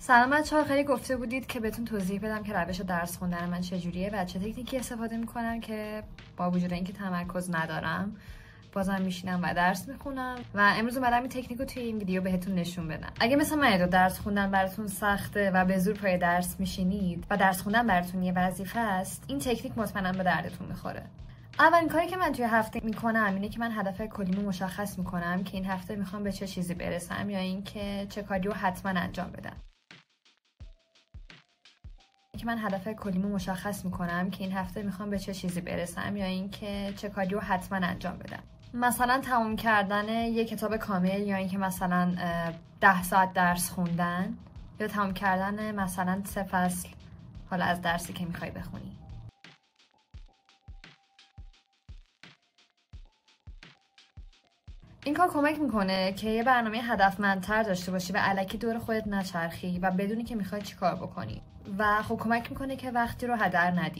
سلام بچه‌ها، خیلی گفته بودید که بهتون توضیح بدم که روش درس خوندن من چجوریه و چه تکنیکی استفاده میکنم که با وجود اینکه تمرکز ندارم بازم میشینم و درس میخونم و امروز اومدم این تکنیک رو توی این ویدیو بهتون نشون بدم. اگه مثلا من درس خوندن براتون سخته و به زور پای درس میشینید و درس خوندن براتون یه وظیفه است، این تکنیک مطمئنا به دردتون میخوره. اولین کاری که من توی هفته میکنم اینه که من هدف کلیمو مشخص میکنم که این هفته میخوام به چه چیزی برسم یا اینکه چه کاری رو حتما انجام بدم. مثلا تموم کردن یک کتاب کامل یا اینکه مثلا 10 ساعت درس خوندن یا تموم کردن مثلا 3 فصل حالا از درسی که میخوای بخونی. این کار کمک میکنه که یه برنامه هدفمندتر داشته باشی و الکی دور خودت نچرخی و بدونی که میخوای چی کار بکنی و خب کمک میکنه که وقتی رو هدر ندی.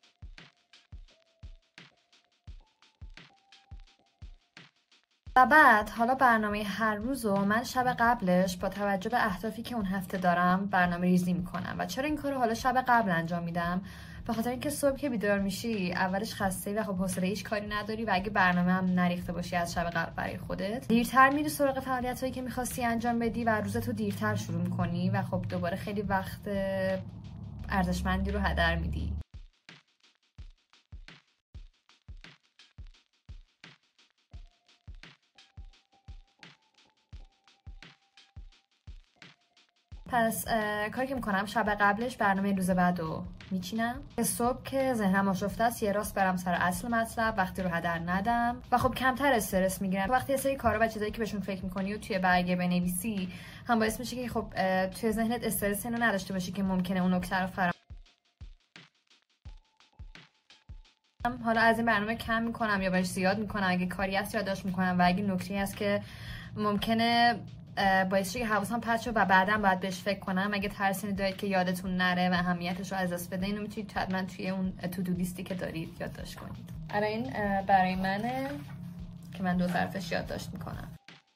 و بعد حالا برنامه هر روزو من شب قبلش با توجه به اهدافی که اون هفته دارم برنامه ریزی میکنم. و چرا این کارو حالا شب قبل انجام میدم؟ به خاطر اینکه صبح که بیدار میشی اولش خسته‌ای و خب حوصله هیچ کاری نداری و اگه برنامه هم نریخته باشی از شب قبل برای خودت، دیرتر میری سراغ فعالیتایی که می‌خواستی انجام بدی و روزتو دیرتر شروع می‌کنی و خب دوباره خیلی وقت ارزشمندی رو هدر میدی. پس کاری که میکنم شب قبلش برنامه روز بعدو میچینم که صبح که ذهنم آشفته است یه راست برم سر اصل مطلب، وقتی رو هدر ندم و خب کمتر استرس میگیرم. وقتی یه سری کارا و چیزایی که بهشون فکر میکنی و توی برگه بنویسی هم باعث میشه که خب توی ذهنت استرس اینو نداشته باشی که ممکنه اون نکته رو فراموش. حالا از این برنامه کم میکنم یا بهش زیاد میکنم، اگه کاری هست یادداشت میکنم و اگه نکته‌ای هست که ممکنه باعث شه که حواسم پرت شه و بعداً باید بهش فکر کنم، اگه ترسی دارید که یادتون نره و اهمیتش رو از دست بده، اینو میتونید حتما توی اون تو دو لیستی که دارید یادداشت کنید. الان این برای منه که من دو طرفش یادداشت میکنم.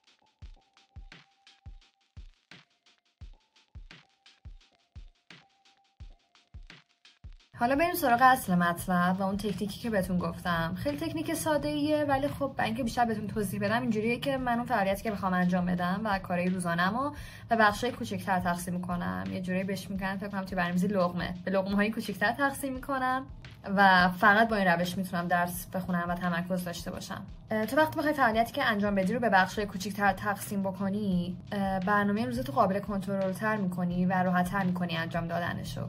حالا بریم سراغ اصل مطلب و اون تکنیکی که بهتون گفتم. خیلی تکنیک ساده ایه ولی خب برای اینکه بیشتر بهتون توضیح بدم اینجوریه که من اون فعالیتی که بخوام انجام بدم و کارهای روزانه‌مو به بخشای کوچیک‌تر تقسیم می‌کنم. یه جوری بهش میگن فکر کنم توی برنامه‌ریزی لقمه، به لقمه‌های کوچیک‌تر تقسیم می‌کنم و فقط با این روش میتونم درس بخونم و تمرکز داشته باشم. تو وقتی بخوای فعالیتی که انجام بدی رو به بخشای کوچیک‌تر تقسیم بکنی، برنامه روزتو قابل کنترل‌تر می‌کنی و راحت‌تر می‌کنی انجام دادنشو.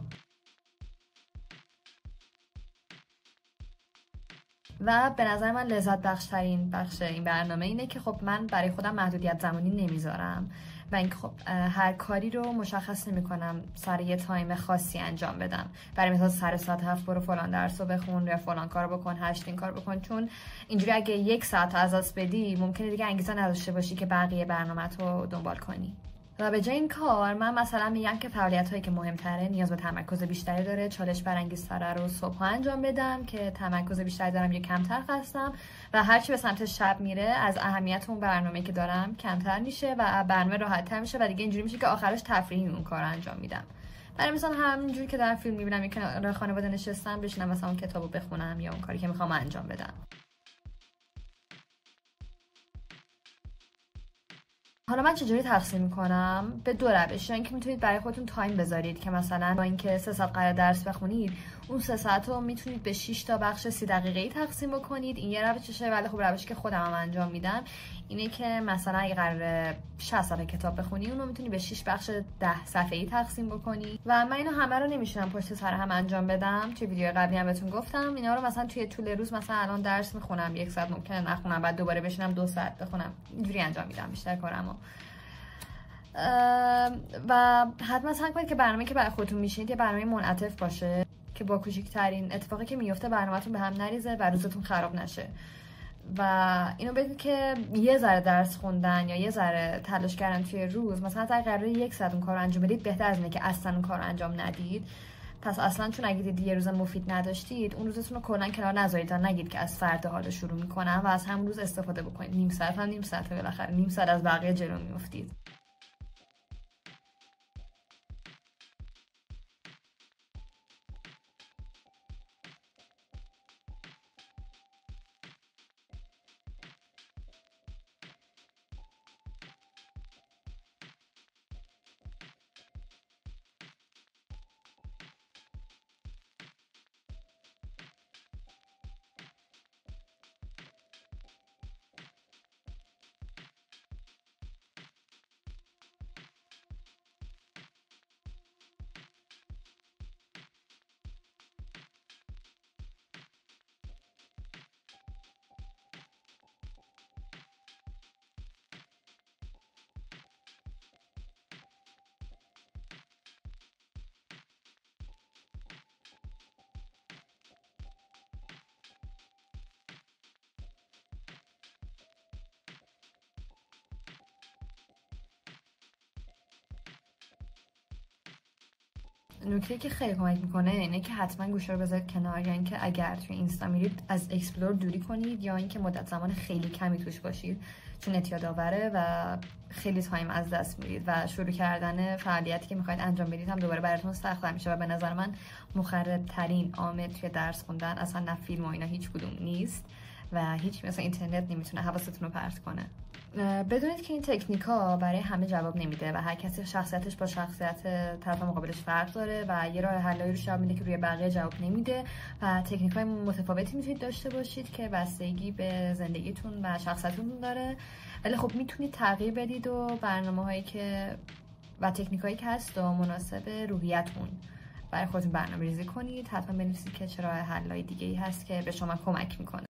و به نظر من لذت بخشترین بخش این برنامه اینه که خب من برای خودم محدودیت زمانی نمیذارم و اینکه خب هر کاری رو مشخص نمی‌کنم سر یه تایم خاصی انجام بدم. برای مثال سر ساعت 7 برو فلان درس رو بخون یا فلان کارو بکن، 8 این کار بکن، چون اینجوری اگه 1 ساعت از دست بدی ممکنه دیگه انگیزه نداشته باشی که بقیه برنامه‌تو دنبال کنی. و به جای این کار من مثلا میگم که فعالیت‌هایی که مهم‌تره نیاز به تمرکز بیشتری داره، چالش برانگیزتره رو صبح انجام بدم که تمرکز بیشتری دارم یا کمتر خستم و هرچی به سمت شب میره از اهمیت اون برنامه‌ای که دارم کمتر میشه و برنامه راحت‌تر میشه و دیگه اینجوری میشه که آخرش تفریحی اون کارو انجام میدم. برای مثلا همینجوری که در فیلم میبینم یک کنار خانواده نشستم بشینم مثلا اون کتابو بخونم یا اون کاری که میخوام انجام بدم. حالا من چجوری تقسیم میکنم؟ به 2 روش. اینکه میتونید برای خودتون تایم بذارید که مثلا با اینکه 3 ساعت قرار درس بخونید اون 3 ساعت رو میتونید به 6 تا بخش 30 دقیقه‌ای تقسیم بکنید. این یه روششه ولی خب روشی که خودم هم انجام میدم اینه که مثلا اگه قرار 60 صفحه کتاب بخونی اونو میتونی به 6 بخش 10 صفحه‌ای تقسیم بکنی و من اینو همه رو نمیشونم پشت سر هم انجام بدم. توی ویدیو قبلی هم بهتون گفتم اینا رو مثلا توی طول روز مثلا الان درس میخونم 1 ساعت ممکنه نخونم بعد دوباره بشینم 2 ساعت بخونم، اینجوری انجام میدم بیشتر کارمو. و حتما سعی کنید که برنامه‌ای که برای خودتون میشینید یه برنامه منعطف باشه که با کوچکترین اتفاقی که میفته برنامه‌تون به هم نریزه و روزتون خراب نشه. و اینو بدید که یه ذره درس خوندن یا یه ذره تلاش کردن توی روز، مثلا اگه قراره 1 ساعت اون کارو انجام بدید بهتر از اینه که اصلا اون کارو انجام ندید. پس اصلا چون اگه دیدید یه روز مفید نداشتید اون روزتون رو کلا کنار نذارید تا نگید که از فردا حالا شروع میکنم و از همون روز استفاده بکنید. نیم ساعت هم نیم ساعت، بالاخره نیم ساعت از بقیه جلو میافتید. نکته که خیلی کمک میکنه اینه که حتما گوشه رو بذارید کنار، یا اینکه اگر توی اینستا میرید از اکسپلور دوری کنید، یا اینکه مدت زمان خیلی کمی توش باشید، چون اعتیاد آوره و خیلی تایم از دست میدید و شروع کردن فعالیتی که میخواید انجام بدید هم دوباره براتون سخت میشه. و به نظر من مخرب ترین عامل توی درس خوندن اصلا نه فیلم و اینا هیچ کدوم نیست و هیچ مثلا اینترنت نمیتونه حواستون رو پرت کنه. بدونید که این تکنیک ها برای همه جواب نمیده و هر کسی شخصیتش با شخصیت طرف مقابلش فرق داره و یه راه حلایی رو جواب میده که روی بقیه جواب نمیده و تکنیک های متفاوتی میتونید داشته باشید که بستگی به زندگیتون و شخصیتتون داره، ولی خب میتونید تغییر بدید و برنامه هایی که و تکنیک هایی که هست و مناسب روحیتون برای خودتون برنامه‌ریزی کنید. حتما بنویسید که چه راه حلای دیگه‌ای هست که به شما کمک میکنه.